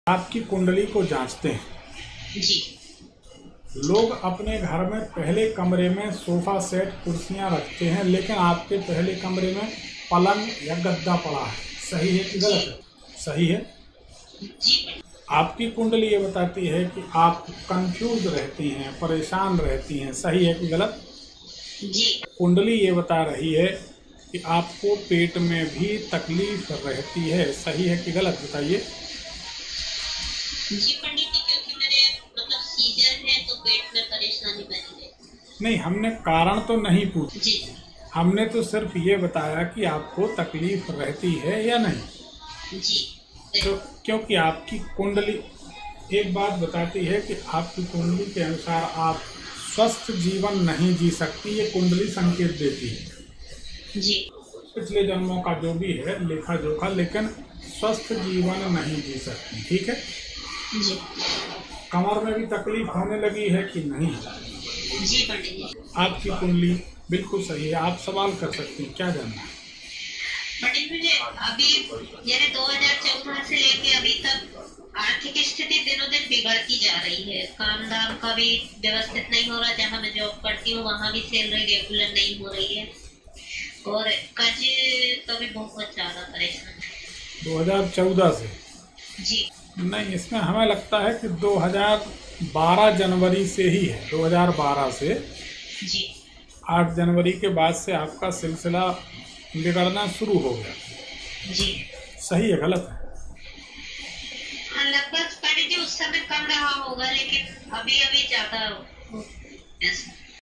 आपकी कुंडली को जांचते हैं जी। लोग अपने घर में पहले कमरे में सोफा सेट कुर्सियां रखते हैं, लेकिन आपके पहले कमरे में पलंग या गद्दा पड़ा है। सही है कि गलत है? सही है। जी। आपकी कुंडली ये बताती है कि आप कंफ्यूज रहती हैं, परेशान रहती हैं। सही है कि गलत? जी। कुंडली ये बता रही है कि आपको पेट में भी तकलीफ रहती है। सही है कि गलत? बताइए। जी पंडित जी, क्योंकि मेरे सीजन है तो पेट में परेशानी बनी है। नहीं, हमने कारण तो नहीं पूछा। जी। हमने तो सिर्फ ये बताया कि आपको तकलीफ रहती है या नहीं। जी। तो क्योंकि आपकी कुंडली एक बात बताती है कि आपकी कुंडली के अनुसार आप स्वस्थ जीवन नहीं जी सकती। ये कुंडली संकेत देती है जी। पिछले जन्मों का जो भी है लेखा जोखा, लेकिन स्वस्थ जीवन नहीं जी सकती। ठीक है। जी। कमर में भी तकलीफ होने लगी है कि नहीं? जी पंडित जी। आपकी कुंडली बिल्कुल सही है। आप सवाल कर सकते हैं, क्या जानना है? पंडित मुझे अभी यानी 2014 से लेके अभी तक आर्थिक स्थिति दिनों दिन बिगड़ती जा रही है। काम धाम का भी व्यवस्थित नहीं हो रहा। जहाँ मैं जॉब करती हूँ वहाँ भी सैलरी रेगुलर नहीं हो रही है और कर्ज का भी बहुत ज्यादा परेशान है। 2014 से? जी। नहीं, इसमें हमें लगता है कि 2012 जनवरी से ही है। 2012 से जी। 8 जनवरी के बाद से आपका सिलसिला बिगड़ना शुरू हो गया। जी। सही है गलत है? हाँ, लगभग पंडित जी उस समय कम रहा होगा, लेकिन अभी अभी ज्यादा